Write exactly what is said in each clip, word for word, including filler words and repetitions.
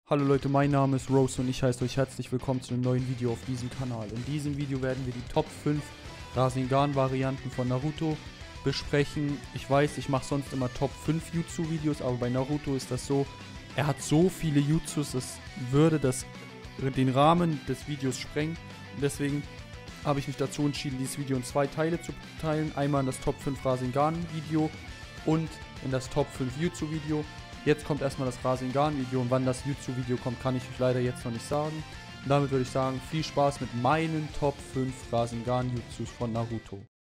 Hallo Leute, mein Name ist Rose und ich heiße euch herzlich willkommen zu einem neuen Video auf diesem Kanal. In diesem Video werden wir die Top fünf Rasengan-Varianten von Naruto besprechen. Ich weiß, ich mache sonst immer Top fünf Jutsu-Videos, aber bei Naruto ist das so, er hat so viele Jutsus, es würde das, den Rahmen des Videos sprengen. Und deswegen habe ich mich dazu entschieden, dieses Video in zwei Teile zu teilen. Einmal in das Top fünf Rasengan-Video und in das Top fünf Jutsu-Video. Jetzt kommt erstmal das Rasengan-Video und wann das Jutsu-Video kommt, kann ich euch leider jetzt noch nicht sagen. Und damit würde ich sagen, viel Spaß mit meinen Top fünf Rasengan-Jutsus von Naruto.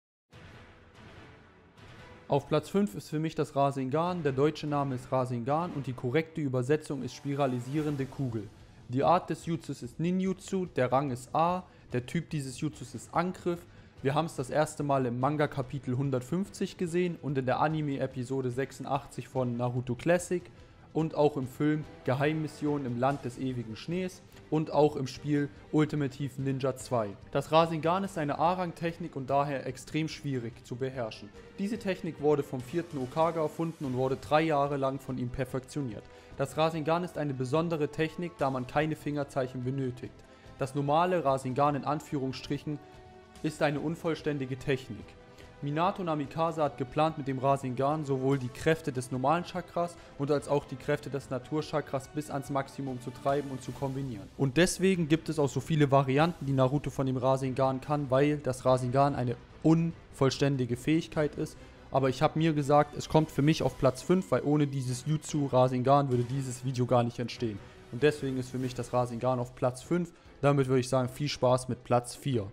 Auf Platz fünf ist für mich das Rasengan, der deutsche Name ist Rasengan und die korrekte Übersetzung ist spiralisierende Kugel. Die Art des Jutsus ist Ninjutsu, der Rang ist A, der Typ dieses Jutsus ist Angriff. Wir haben es das erste Mal im Manga Kapitel hundertfünfzig gesehen und in der Anime Episode sechsundachtzig von Naruto Classic und auch im Film Geheimmission im Land des ewigen Schnees und auch im Spiel Ultimate Ninja zwei. Das Rasengan ist eine A-Rang-Technik und daher extrem schwierig zu beherrschen. Diese Technik wurde vom vierten Hokage erfunden und wurde drei Jahre lang von ihm perfektioniert. Das Rasengan ist eine besondere Technik, da man keine Fingerzeichen benötigt. Das normale Rasengan in Anführungsstrichen ist eine unvollständige Technik. Minato Namikaze hat geplant, mit dem Rasengan sowohl die Kräfte des normalen Chakras und als auch die Kräfte des Naturchakras bis ans Maximum zu treiben und zu kombinieren. Und deswegen gibt es auch so viele Varianten, die Naruto von dem Rasengan kann, weil das Rasengan eine unvollständige Fähigkeit ist. Aber ich habe mir gesagt, es kommt für mich auf Platz fünf, weil ohne dieses Jutsu Rasengan würde dieses Video gar nicht entstehen. Und deswegen ist für mich das Rasengan auf Platz fünf. Damit würde ich sagen, viel Spaß mit Platz vier.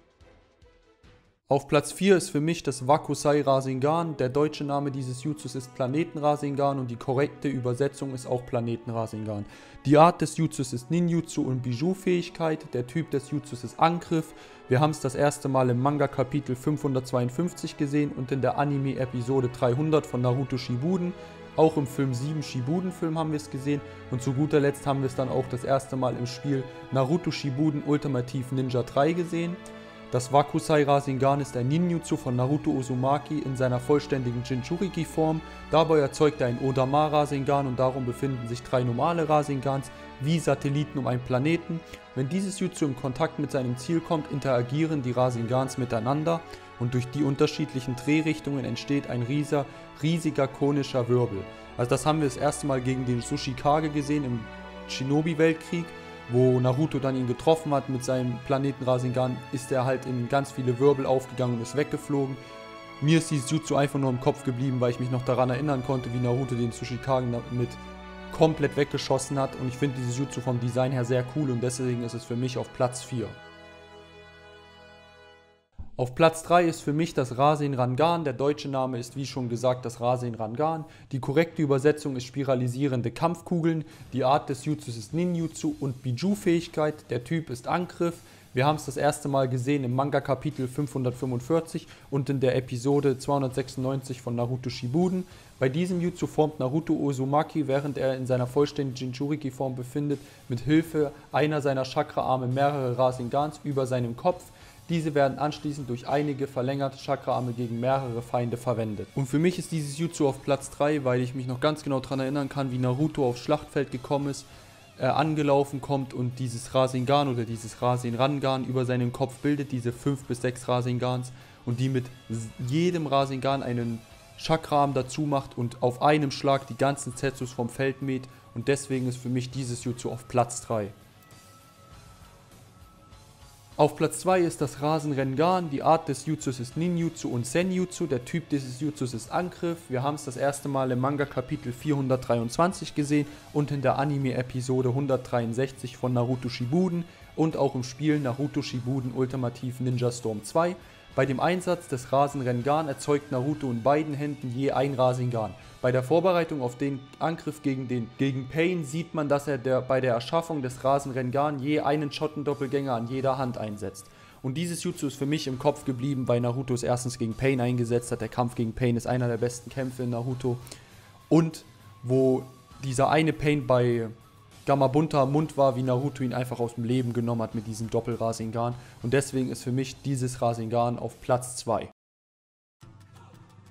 Auf Platz vier ist für mich das Wakusei Rasengan. Der deutsche Name dieses Jutsus ist Planeten Rasengan und die korrekte Übersetzung ist auch Planeten Rasengan. Die Art des Jutsus ist Ninjutsu und Bijou-Fähigkeit. Der Typ des Jutsus ist Angriff. Wir haben es das erste Mal im Manga Kapitel fünfhundertzweiundfünfzig gesehen und in der Anime Episode dreihundert von Naruto Shippuden. Auch im Film sieben Shippuden-Film haben wir es gesehen und zu guter Letzt haben wir es dann auch das erste Mal im Spiel Naruto Shippuden Ultimate Ninja drei gesehen. Das Wakusei Rasengan ist ein Ninjutsu von Naruto Uzumaki in seiner vollständigen Jinchuriki-Form. Dabei erzeugt er ein Odama Rasengan und darum befinden sich drei normale Rasengans wie Satelliten um einen Planeten. Wenn dieses Jutsu in Kontakt mit seinem Ziel kommt, interagieren die Rasengans miteinander und durch die unterschiedlichen Drehrichtungen entsteht ein riesiger, riesiger konischer Wirbel. Also das haben wir das erste Mal gegen den Tsuchikage gesehen im Shinobi-Weltkrieg. Wo Naruto dann ihn getroffen hat mit seinem Planeten Rasengan, ist er halt in ganz viele Wirbel aufgegangen und ist weggeflogen. Mir ist dieses Jutsu einfach nur im Kopf geblieben, weil ich mich noch daran erinnern konnte, wie Naruto den Tsuchikage mit komplett weggeschossen hat. Und ich finde dieses Jutsu vom Design her sehr cool und deswegen ist es für mich auf Platz vier. Auf Platz drei ist für mich das Rasengan. Der deutsche Name ist wie schon gesagt das Rasengan. Die korrekte Übersetzung ist spiralisierende Kampfkugeln. Die Art des Jutsus ist Ninjutsu und Bijou-Fähigkeit. Der Typ ist Angriff. Wir haben es das erste Mal gesehen im Manga Kapitel fünfhundertfünfundvierzig und in der Episode zweihundertsechsundneunzig von Naruto Shippuden. Bei diesem Jutsu formt Naruto Uzumaki, während er in seiner vollständigen Jinchuriki-Form befindet, mit Hilfe einer seiner Chakra-Arme mehrere Rasengans über seinem Kopf. Diese werden anschließend durch einige verlängerte Chakra-Arme gegen mehrere Feinde verwendet. Und für mich ist dieses Jutsu auf Platz drei, weil ich mich noch ganz genau daran erinnern kann, wie Naruto aufs Schlachtfeld gekommen ist, äh, angelaufen kommt und dieses Rasengan oder dieses Rasengan über seinem Kopf bildet, diese fünf bis sechs Rasengans und die mit jedem Rasengan einen Chakra-Arm dazu macht und auf einem Schlag die ganzen Zetsus vom Feld mäht und deswegen ist für mich dieses Jutsu auf Platz drei. Auf Platz zwei ist das Rasengan. Die Art des Jutsus ist Ninjutsu und Senjutsu. Der Typ dieses Jutsus ist Angriff. Wir haben es das erste Mal im Manga Kapitel vierhundertdreiundzwanzig gesehen und in der Anime Episode hundertdreiundsechzig von Naruto Shippuden und auch im Spiel Naruto Shippuden Ultimate Ninja Storm zwei. Bei dem Einsatz des Rasengan erzeugt Naruto in beiden Händen je ein Rasengan. Bei der Vorbereitung auf den Angriff gegen, den, gegen Pain sieht man, dass er der, bei der Erschaffung des Rasengan je einen Schottendoppelgänger an jeder Hand einsetzt. Und dieses Jutsu ist für mich im Kopf geblieben, weil Naruto es erstens gegen Pain eingesetzt hat. Der Kampf gegen Pain ist einer der besten Kämpfe in Naruto. Und wo dieser eine Pain bei Gamabunta Mund war, wie Naruto ihn einfach aus dem Leben genommen hat mit diesem Doppel-Rasengan. Und deswegen ist für mich dieses Rasengan auf Platz zwei.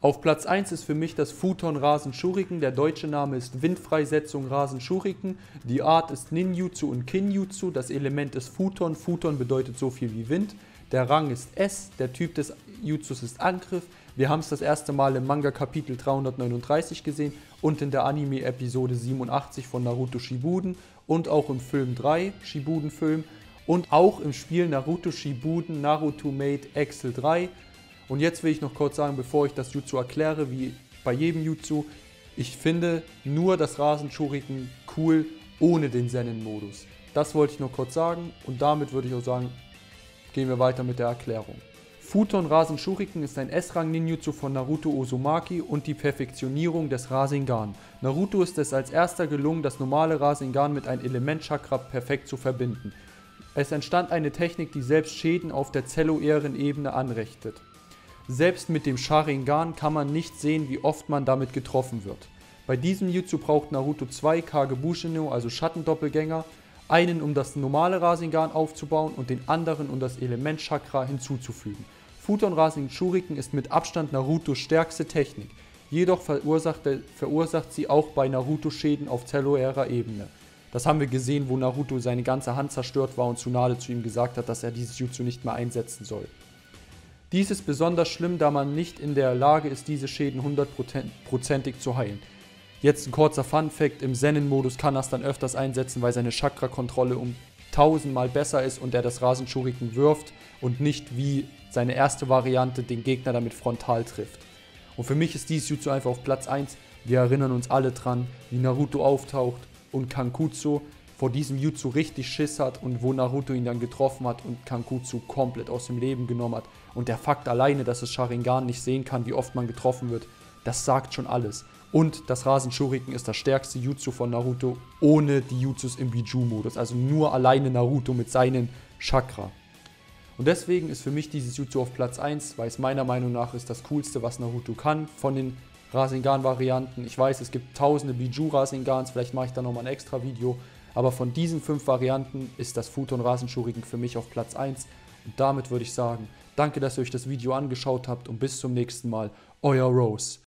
Auf Platz eins ist für mich das Futon Rasen Shuriken. Der deutsche Name ist Windfreisetzung Rasen Shuriken. Die Art ist Ninjutsu und Kinjutsu. Das Element ist Futon. Futon bedeutet so viel wie Wind. Der Rang ist S. Der Typ des Jutsus ist Angriff. Wir haben es das erste Mal im Manga Kapitel dreihundertneununddreißig gesehen und in der Anime Episode siebenundachtzig von Naruto Shippuden und auch im Film drei, Shippuden Film, und auch im Spiel Naruto Shippuden Naruto Made Excel drei. Und jetzt will ich noch kurz sagen, bevor ich das Jutsu erkläre, wie bei jedem Jutsu, ich finde nur das Rasen Shuriken cool ohne den Zenin-Modus. Das wollte ich noch kurz sagen und damit würde ich auch sagen, gehen wir weiter mit der Erklärung. Futon Rasen Shuriken ist ein S-Rang-Ninjutsu von Naruto Uzumaki und die Perfektionierung des Rasengan. Naruto ist es als erster gelungen, das normale Rasengan mit einem Element-Chakra perfekt zu verbinden. Es entstand eine Technik, die selbst Schäden auf der zellulären Ebene anrichtet. Selbst mit dem Sharingan kann man nicht sehen, wie oft man damit getroffen wird. Bei diesem Jutsu braucht Naruto zwei Kagebushino, also Schattendoppelgänger, einen um das normale Rasengan aufzubauen und den anderen um das Element-Chakra hinzuzufügen. Futon Rasen Shuriken ist mit Abstand Narutos stärkste Technik, jedoch verursacht, verursacht sie auch bei Naruto Schäden auf zellulärer Ebene. Das haben wir gesehen, wo Naruto seine ganze Hand zerstört war und Tsunade zu ihm gesagt hat, dass er dieses Jutsu nicht mehr einsetzen soll. Dies ist besonders schlimm, da man nicht in der Lage ist, diese Schäden hundertprozentig zu heilen. Jetzt ein kurzer Fun-Fact, im Zenin-Modus kann er es dann öfters einsetzen, weil seine Chakra-Kontrolle um tausendmal besser ist und er das Rasen Shuriken wirft und nicht wie seine erste Variante den Gegner damit frontal trifft. Und für mich ist dieses Jutsu einfach auf Platz eins. Wir erinnern uns alle dran, wie Naruto auftaucht und Kankutsu vor diesem Jutsu richtig Schiss hat und wo Naruto ihn dann getroffen hat und Kankutsu komplett aus dem Leben genommen hat. Und der Fakt alleine, dass es Sharingan nicht sehen kann, wie oft man getroffen wird, das sagt schon alles. Und das Rasen Shuriken ist das stärkste Jutsu von Naruto ohne die Jutsus im Biju-Modus. Also nur alleine Naruto mit seinen Chakra. Und deswegen ist für mich dieses Jutsu auf Platz eins, weil es meiner Meinung nach ist das coolste, was Naruto kann von den Rasengan-Varianten. Ich weiß, es gibt tausende Biju-Rasengans, vielleicht mache ich da nochmal ein extra Video. Aber von diesen fünf Varianten ist das Futon Rasen Shuriken für mich auf Platz eins. Und damit würde ich sagen, danke, dass ihr euch das Video angeschaut habt und bis zum nächsten Mal. Euer Rose.